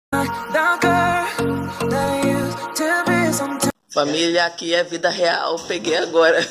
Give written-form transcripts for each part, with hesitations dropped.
Família, aqui é vida real, peguei agora.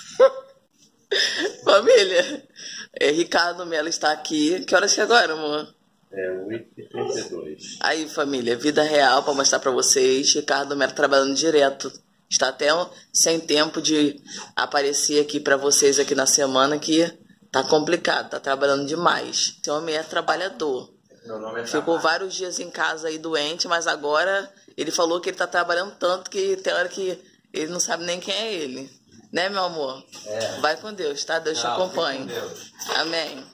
Família, Ricardo Mello está aqui. Que horas que é agora, amor? É 8h32. Aí, família, vida real para mostrar para vocês. Ricardo Mello trabalhando direto. Está até sem tempo de aparecer aqui para vocês aqui na semana, que tá complicado, tá trabalhando demais. Esse homem é trabalhador. Meu nome é Ficou vários dias em casa aí doente, mas agora ele falou que ele tá trabalhando tanto que tem hora que ele não sabe nem quem é ele. Né, meu amor? É. Vai com Deus, tá? Deus te acompanhe. Deus. Amém.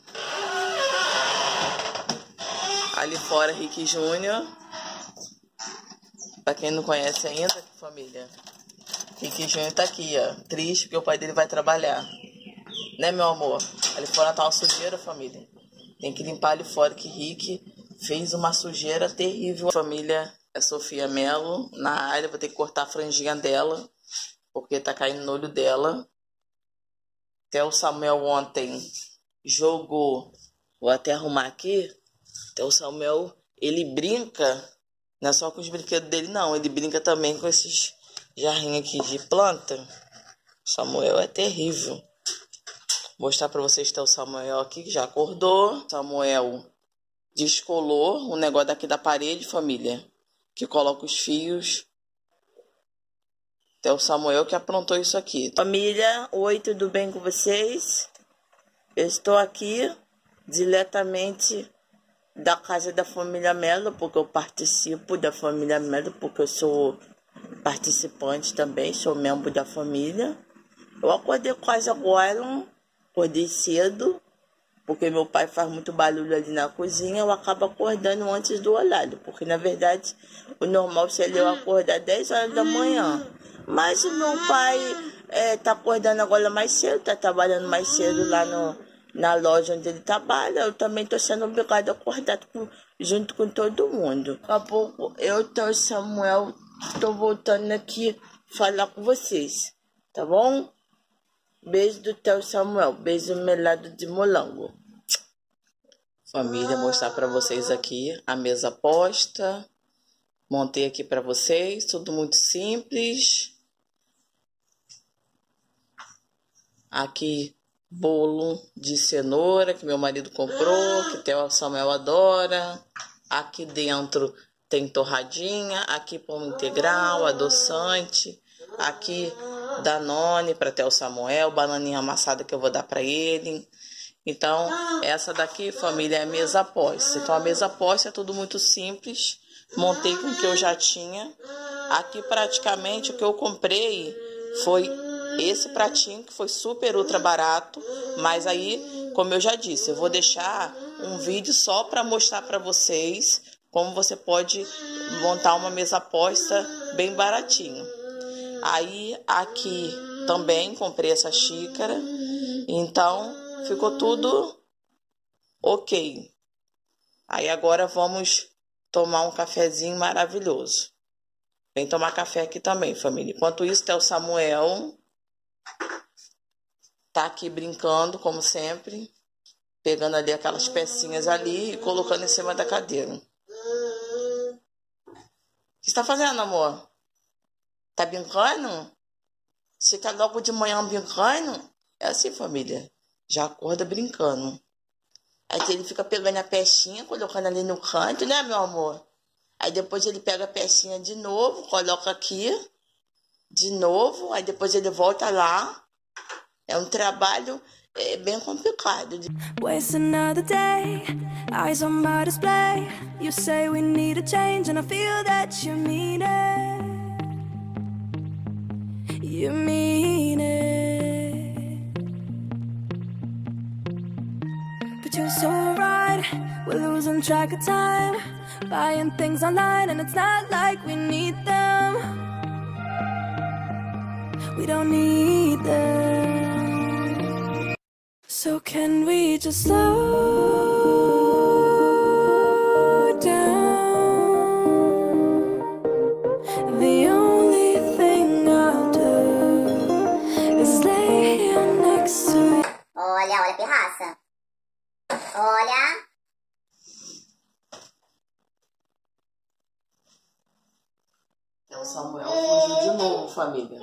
Ali fora, Rick Júnior. Pra quem não conhece ainda, família. Rick Júnior tá aqui, ó. Triste porque o pai dele vai trabalhar. Né, meu amor? Ali fora tá uma sujeira, família. Tem que limpar ali fora, que Rick fez uma sujeira terrível. Família, é Sofia Mello na área. Vou ter que cortar a franjinha dela, porque tá caindo no olho dela. Até o Samuel ontem jogou. Vou até arrumar aqui. Até o Samuel, ele brinca. Não é só com os brinquedos dele, não. Ele brinca também com esses jarrinhos aqui de planta. O Samuel é terrível. Vou mostrar pra vocês até o Samuel aqui, que já acordou. Samuel descolou o negócio daqui da parede, família, que coloca os fios. Até o Samuel que aprontou isso aqui. Família, oi, tudo bem com vocês? Eu estou aqui diretamente da casa da família Mello, porque eu participo da família Mello, porque eu sou participante também, sou membro da família. Eu acordei quase agora, acordei cedo, porque meu pai faz muito barulho ali na cozinha, eu acabo acordando antes do horário, porque na verdade o normal seria eu acordar 10 horas da manhã. Mas o meu pai tá acordando agora mais cedo, tá trabalhando mais cedo lá na loja onde ele trabalha. Eu também tô sendo obrigada a acordar junto com todo mundo. Daqui a pouco eu e o Samuel tô voltando aqui falar com vocês, tá bom? Beijo do teu Samuel, beijo melado de molango. Família, mostrar para vocês aqui a mesa posta. Montei aqui para vocês, tudo muito simples. Aqui bolo de cenoura que meu marido comprou, que até o Samuel adora. Aqui dentro tem torradinha, aqui pão integral, adoçante. Aqui Danone para até o Samuel, bananinha amassada que eu vou dar para ele. Então, essa daqui, família, é a mesa posta. Então, a mesa posta é tudo muito simples. Montei com o que eu já tinha. Aqui, praticamente, o que eu comprei foi esse pratinho, que foi super ultra barato. Mas aí, como eu já disse, eu vou deixar um vídeo só para mostrar para vocês como você pode montar uma mesa posta bem baratinho. Aí, aqui também comprei essa xícara. Então, ficou tudo ok. Aí agora vamos tomar um cafezinho maravilhoso. Vem tomar café aqui também, família. Enquanto isso, tem o Samuel. Tá aqui brincando, como sempre. Pegando ali aquelas pecinhas ali e colocando em cima da cadeira. O que você tá fazendo, amor? Tá brincando? Você tá logo de manhã brincando? É assim, família. Já acorda brincando. Aí ele fica pegando a pecinha, colocando ali no canto, né, meu amor? Aí depois ele pega a pecinha de novo, coloca aqui, de novo. Aí depois ele volta lá. É um trabalho bem complicado. Waste another day, eyes on my display. You say we need a change and I feel that you mean it. You mean it. But you're so right, we're losing track of time. Buying things online and it's not like we need them. We don't need them. So can we just slow down? The only thing I'll do is lay here next to you. Olha, olha, pirraça. Olha. O Samuel fugiu de novo, família.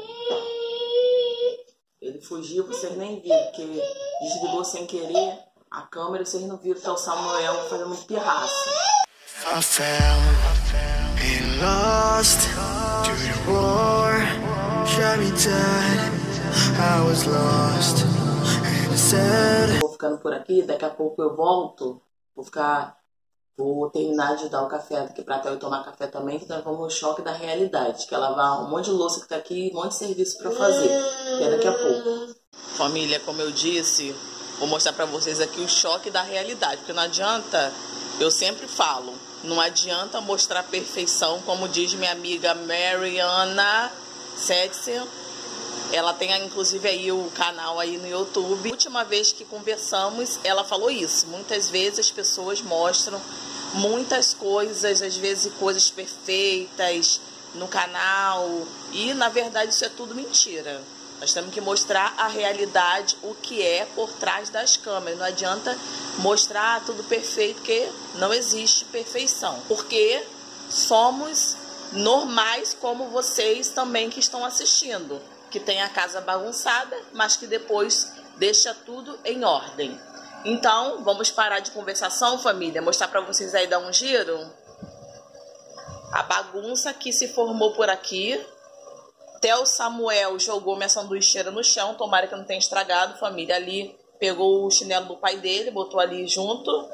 Ele fugiu, vocês nem viram, porque desligou sem querer a câmera e vocês não viram que é o Samuel fazendo pirraça. I fell and lost to the war, shot me dead, I was lost and sad. Vou ficando por aqui, daqui a pouco eu volto, vou terminar de dar o café aqui pra Théo e tomar café também, que nós vamos no choque da realidade, que ela vai um monte de louça que tá aqui, um monte de serviço pra fazer, que é daqui a pouco. Família, como eu disse, vou mostrar pra vocês aqui o choque da realidade, porque não adianta, eu sempre falo, não adianta mostrar perfeição, como diz minha amiga Mariana Sexy. Ela tem inclusive aí o canal aí no YouTube. A última vez que conversamos, ela falou isso. Muitas vezes as pessoas mostram muitas coisas, às vezes coisas perfeitas no canal. E na verdade isso é tudo mentira. Nós temos que mostrar a realidade, o que é por trás das câmeras. Não adianta mostrar tudo perfeito, porque não existe perfeição. Porque somos normais como vocês também que estão assistindo. Que tem a casa bagunçada, mas que depois deixa tudo em ordem. Então, vamos parar de conversação, família. Mostrar pra vocês aí, dar um giro. A bagunça que se formou por aqui. Até o Samuel jogou minha sanduicheira no chão. Tomara que não tenha estragado, família. Ali pegou o chinelo do pai dele, botou ali junto.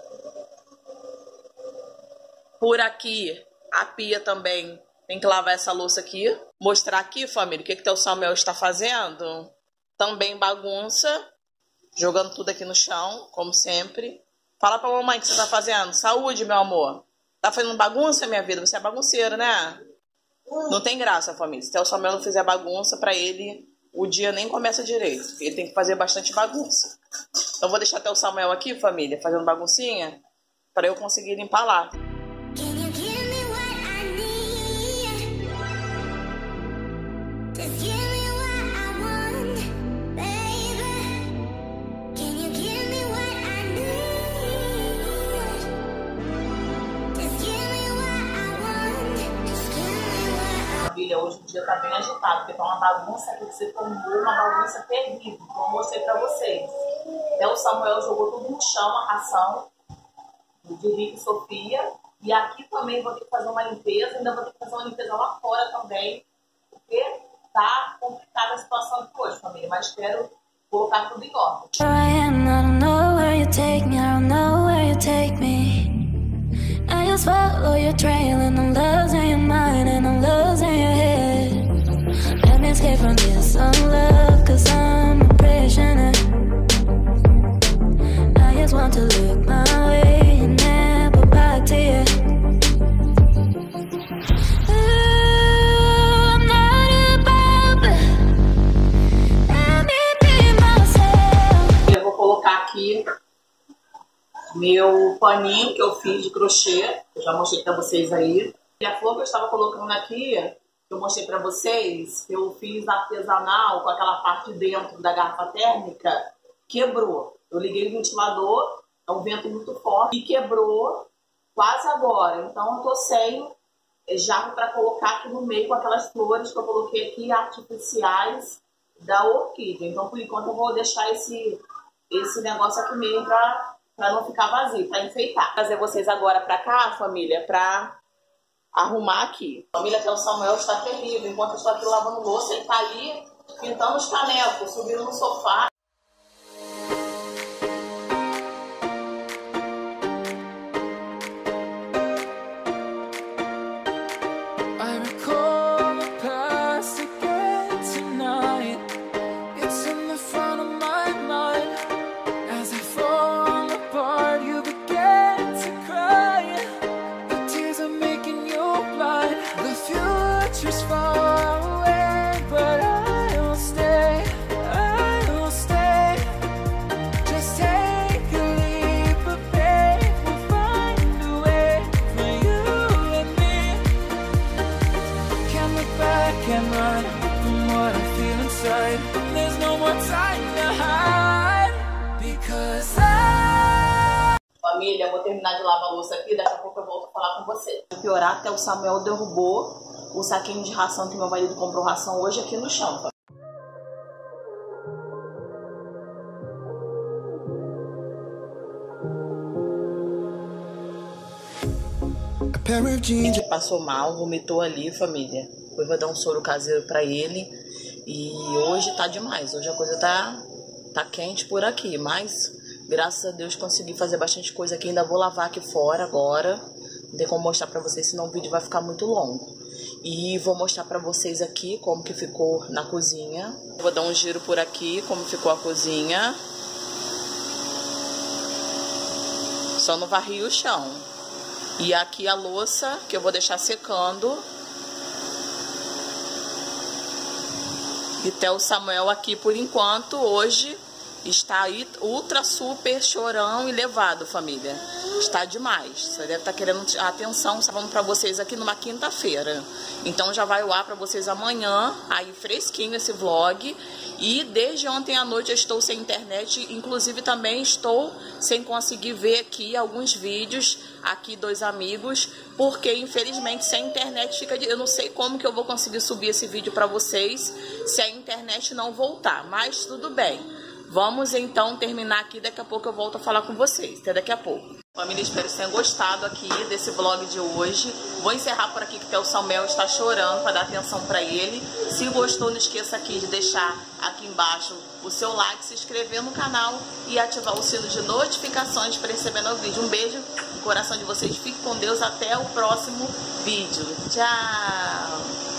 Por aqui, a pia também tem que lavar essa louça aqui. Mostrar aqui, família, o que o Samuel está fazendo. Também bagunça. Jogando tudo aqui no chão, como sempre. Fala pra mamãe o que você tá fazendo. Saúde, meu amor. Tá fazendo bagunça, minha vida? Você é bagunceiro, né? Não tem graça, família. Se o Samuel não fizer bagunça, pra ele, o dia nem começa direito. Ele tem que fazer bastante bagunça. Então vou deixar até o Samuel aqui, família, fazendo baguncinha, pra eu conseguir limpar lá. Hoje o dia tá bem agitado, porque tá uma bagunça aqui que se tornou uma bagunça terrível, como eu mostrei pra vocês. Até o Samuel jogou tudo no chão, a ração de Rick e Sofia. E aqui também vou ter que fazer uma limpeza, ainda vou ter que fazer uma limpeza lá fora também, porque tá complicada a situação aqui hoje, família, mas espero colocar tudo em ordem. I just follow your trail and I'm losing your mind and I'm losing your head. Let me escape from this unlove, cause I'm a prisoner. I just want to look my way and never back to you. Ooh, I'm not above it. Let me be myself. Eu vou colocar aqui meu paninho que eu fiz de crochê, eu já mostrei pra vocês aí. E a flor que eu estava colocando aqui, que eu mostrei pra vocês, eu fiz artesanal com aquela parte de dentro da garrafa térmica, quebrou. Eu liguei o ventilador, é um vento muito forte, e quebrou quase agora. Então eu tô sem jarro pra colocar aqui no meio com aquelas flores que eu coloquei aqui, artificiais da orquídea. Então por enquanto eu vou deixar esse negócio aqui mesmo pra não ficar vazio, pra enfeitar. Vou trazer vocês agora pra cá, família, pra arrumar aqui. Família, até o Samuel está terrível. Enquanto eu estou aqui lavando louça, ele tá ali pintando os canecos, subindo no sofá. Família, eu vou terminar de lavar a louça aqui, daqui a pouco eu volto a falar com vocês. Pra piorar, até o Samuel derrubou o saquinho de ração que meu marido comprou ração hoje aqui no chão. Ele passou mal, vomitou ali, família. Eu vou dar um soro caseiro pra ele. E hoje tá demais. Hoje a coisa tá quente por aqui. Mas, graças a Deus, consegui fazer bastante coisa aqui. Ainda vou lavar aqui fora agora. Não tem como mostrar pra vocês, senão o vídeo vai ficar muito longo. E vou mostrar pra vocês aqui como que ficou na cozinha. Vou dar um giro por aqui, como ficou a cozinha. Só não varri o chão. E aqui a louça, que eu vou deixar secando. E até o Samuel aqui, por enquanto, hoje está ultra super chorão e levado, família. Está demais. Você deve estar querendo atenção, falando para vocês aqui numa quinta-feira. Então já vai ao ar para vocês amanhã, aí fresquinho esse vlog. E desde ontem à noite eu estou sem internet, inclusive também estou sem conseguir ver aqui alguns vídeos, aqui 2 amigos, porque infelizmente sem internet fica... Eu não sei como que eu vou conseguir subir esse vídeo para vocês se a internet não voltar, mas tudo bem. Vamos então terminar aqui, daqui a pouco eu volto a falar com vocês, até daqui a pouco. Família, espero que tenham gostado aqui desse vlog de hoje. Vou encerrar por aqui que até o Samuel está chorando, para dar atenção para ele. Se gostou, não esqueça aqui de deixar aqui embaixo o seu like, se inscrever no canal e ativar o sino de notificações para receber novo vídeo. Um beijo no coração de vocês, fique com Deus, até o próximo vídeo. Tchau!